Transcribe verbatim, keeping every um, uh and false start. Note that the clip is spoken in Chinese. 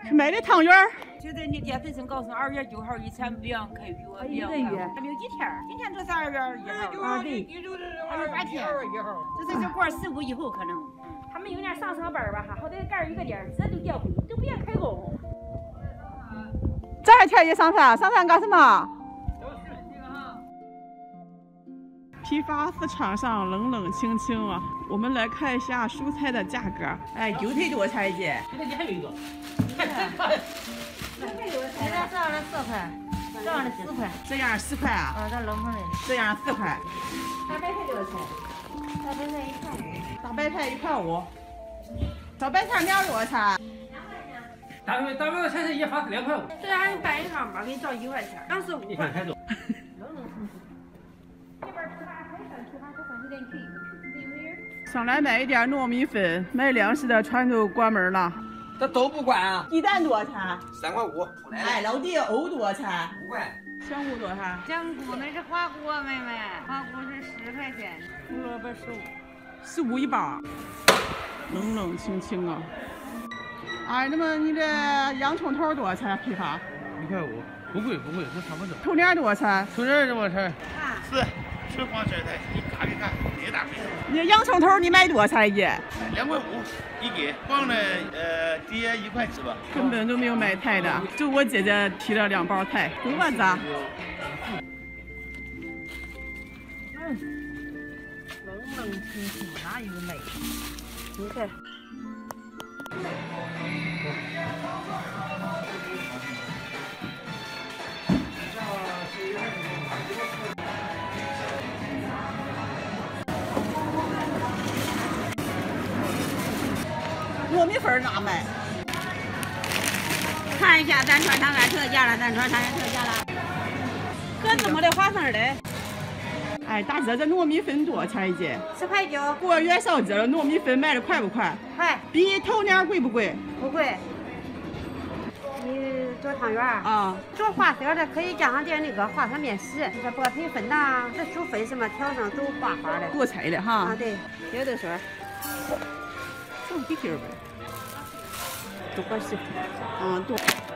是买的汤圆儿。 就在那天粉声告诉二月九号以前不让开约，不让开，还没有几天，今天这是二月一号啊，对，还有八天，这才就过十五以后可能。 他们有点上上班吧哈，好歹盖一个点儿，这都掉灰，都不愿开工。 这儿天也上山，上山干什么？批发市场上冷冷清清啊，我们来看一下蔬菜的价格。哎，韭菜多少钱一斤？ 韭菜你还有一个， 这样这样的四块，这样的四块， 这样四块啊？ 啊，这冷冷的。 这样四块。 大白菜多少钱？大白菜一块五。 大白菜一块五。小白菜苗多少钱？ 两块钱。 大白大白菜是一发是两块五。 这样你拌一趟吧，给你照一块钱，当时五块。 太多。 冷冷清清。这边批发还算批发，还算有点去。 上来买一点糯米粉，卖粮食的全都关门了。 这都不关啊！ 鸡蛋多少钱？ 三块五。 哎，老弟，藕多少钱？ 五块。 香菇多少钱？ 香菇那是花菇，妹妹，花菇是十块钱，胡萝卜十五， 十五一包。冷冷清清啊！哎，那么你这洋葱头多少钱批发？ 一块五，不贵不贵，都差不多。 头年多少钱？ 头年多少钱？ 是，纯黄色的，你看一看，一大杯。 你洋葱头你卖多少钱一斤？ 两块五一斤，黄的呃跌一块几吧。 根本都没有买菜的，就我姐姐提了两包菜，多子。 嗯，冷冷清清，哪有美？你看。 糯米粉哪卖？ 看一下咱川汤圆特价了，咱川汤圆特价了，可怎么的花生的？ 哎，大姐，这糯米粉多少钱一斤？ 十块九。 过元宵节了，糯米粉卖的快不快？ 快。 比头年贵不贵？ 不贵。你做汤圆啊？ 做花色的可以加上点那个花生面食，这薄皮粉呐，这薯粉什么调上都花花的。 多彩的哈。 啊，对，有的水。 这么低点呗。多合适。嗯，多。